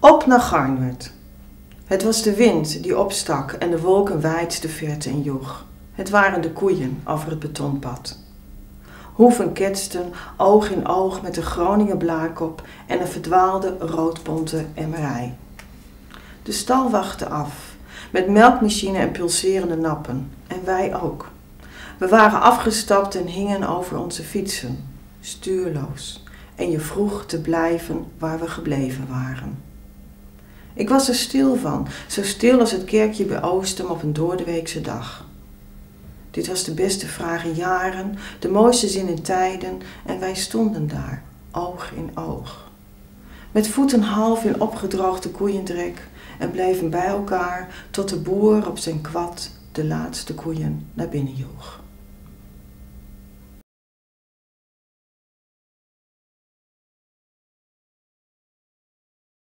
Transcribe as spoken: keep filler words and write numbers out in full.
Op naar Garnwerd. Het was de wind die opstak en de wolken wijd de verte in joeg. Het waren de koeien over het betonpad. Hoeven ketsten oog in oog met de Groninger blaarkop en een verdwaalde roodbonte emmerij. De stal wachtte af, met melkmachine en pulserende nappen. En wij ook. We waren afgestapt en hingen over onze fietsen, stuurloos. En je vroeg te blijven waar we gebleven waren. Ik was er stil van, zo stil als het kerkje bij Oostum op een doordeweekse dag. Dit was de beste vraag in jaren, de mooiste zin in tijden, en wij stonden daar, oog in oog. Met voeten half in opgedroogde koeiendrek en bleven bij elkaar tot de boer op zijn kwad de laatste koeien naar binnen joeg.